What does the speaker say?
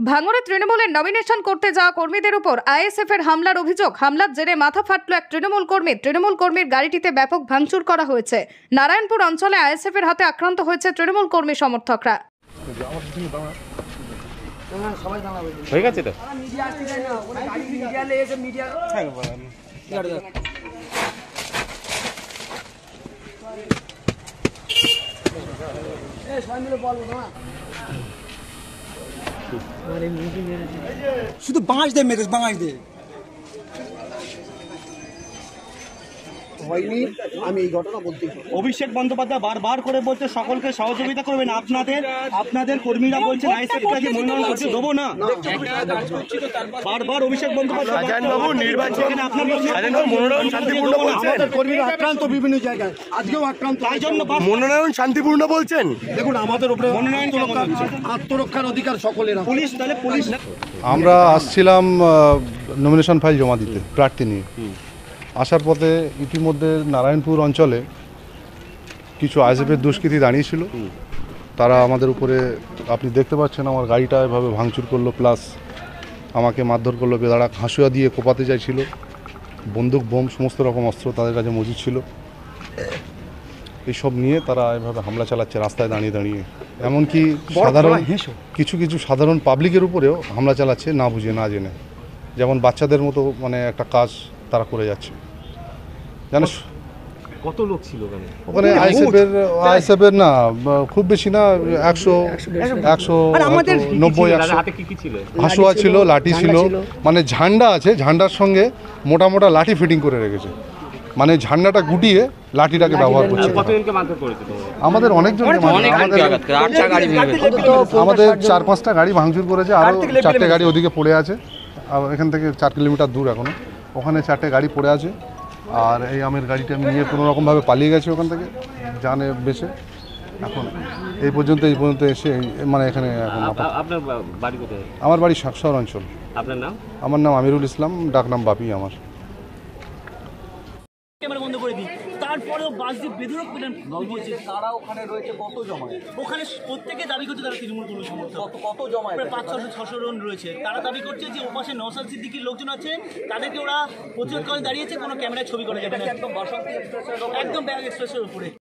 ভাঙড়ে তৃণমূলের নমিনেশন করতে যাওয়া কর্মীদের উপর আইএসএফ এর হামলার অভিযোগ। হামলার জেরে মাথা ফাটল এক তৃণমূল কর্মীর গাড়িটিতে ব্যাপক ভাঙচুর করা হয়েছে। নারায়ণপুর অঞ্চলে আইএসএফ এর হাতে আক্রান্ত হয়েছে তৃণমূল কর্মী সমর্থকরা। হয়ে গেছে তো শুধু বাঁশ দিয়ে মেরেছে, বাঁশ দিয়ে হয়নি। আমি এই ঘটনা বলতে অভিষেক বন্দ্যোপাধ্যায় বারবার করে বলছে সকলকে সহযোগিতা করবেন। আপনাদের কর্মীরা বলছেন আইএসএফকে মনোনয়ন করতে দেবো না। বারবার অভিষেক বন্দ্যোপাধ্যায় কর্মীরা আক্রান্ত বিভিন্ন জায়গায়, আজকেও আক্রান্ত। তাই জন্য মনোনয়ন শান্তিপূর্ণ বলছেন। দেখুন, আমাদের উপরে মনোনয়ন আত্মরক্ষার অধিকার সকলের। পুলিশ তাহলে পুলিশ। আমরা আসছিলাম নমিনেশন ফাইল জমা দিতে প্রার্থী নিয়ে। আসার পথে ইতিমধ্যে নারায়ণপুর অঞ্চলে কিছু আইএসএফের দুষ্কৃতী দাঁড়িয়েছিল। তারা আমাদের উপরে, আপনি দেখতে পাচ্ছেন আমার গাড়িটা এভাবে ভাঙচুর করলো, প্লাস আমাকে মারধর করলো, বেদাড়া হাঁসুয়া দিয়ে কোপাতে চাইছিল। বন্দুক, বোম, সমস্ত রকম অস্ত্র তাদের কাছে মজুদ ছিল। এইসব নিয়ে তারা এভাবে হামলা চালাচ্ছে রাস্তায় দাঁড়িয়ে দাঁড়িয়ে। এমনকি কিছু সাধারণ পাবলিকের উপরেও হামলা চালাচ্ছে না বুঝে না জেনে। যেমন বাচ্চাদের মতো মানে একটা কাজ তারা করে যাচ্ছে। জানিস কত লোক ছিল ওখানে? আইএসএফের না, খুব বেশি না, 190 হাসুয়া ছিল, লাঠি ছিল, মানে ঝান্ডা আছে, ঝান্ডার সঙ্গে মোটা মোটা লাঠি ফিটিং করে রেখেছে। মানে ঝান্ডাটা গুটিয়ে লাঠিটাকে ব্যবহার করছে। আমাদের অনেকজন, আমাদের 4-5টা গাড়ি ভাঙচুর করেছে, আরও 4টে গাড়ি ওদিকে পড়ে আছে। আর এখান থেকে 4 কিলোমিটার দূর এখনো, ওখানে 4টে গাড়ি পড়ে আছে। আর এই আমের গাড়িটা আমি নিয়ে কোনোরকমভাবে পালিয়ে গেছি ওখান থেকে, জানে বেছে। এখন এই পর্যন্ত এসে মানে এখানে এখন। আপনার বাড়ি কোথায়? আমার বাড়ি শাকশহর অঞ্চল। আপনার নাম? আমার নাম আমিরুল ইসলাম, ডাক নাম বাপি আমার। বন্ধ করে দিই, তারপরেও বাস দিয়ে বেদরক পেলেন বলছে তারা ওখানে রয়েছে। কত জমায় ওখানে প্রত্যেকে দাবি করছে তারা তৃণমূল কর্মী সমর্থক। কত জমায়? 500-600 জন রয়েছে। তারা দাবি করছে যে ওপাশে নওশাদ সিদ্দিকীর লোকজন আছে, তাদেরকে ওরা প্রতিরোধ করে দাঁড়িয়েছে। কোনো ক্যামেরায় ছবি করা যাবে না। একদম ব্যারাক এক্সপ্রেসের উপরে।